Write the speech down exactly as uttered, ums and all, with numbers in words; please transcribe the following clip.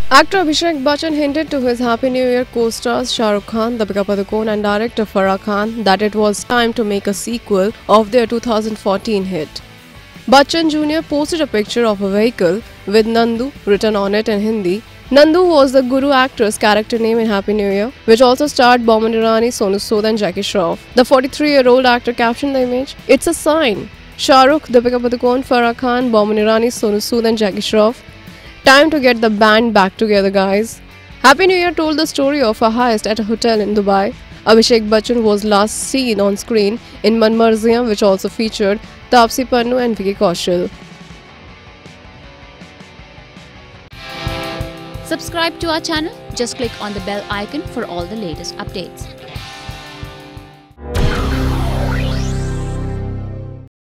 Actor Abhishek Bachchan hinted to his Happy New Year co-stars Shah Rukh Khan, Deepika Padukone and director Farah Khan that it was time to make a sequel of their two thousand fourteen hit. Bachchan Junior posted a picture of a vehicle with Nandu written on it in Hindi. Nandu was the Guru actor's character name in Happy New Year, which also starred Boman Irani, Sonu, Sood and Shroff. The forty-three-year-old actor captioned the image, "It's a sign. Shah Rukh, Deepika Padukone, Farah Khan, Boman Irani, Sonu, Sood and Shroff. Time to get the band back together, guys." Happy New Year told the story of a heist at a hotel in Dubai. Abhishek Bachchan was last seen on screen in Manmarziyaan, which also featured Taapsee, Pannu and Vicky Kaushal. Subscribe to our channel. Just click on the bell icon for all the latest updates.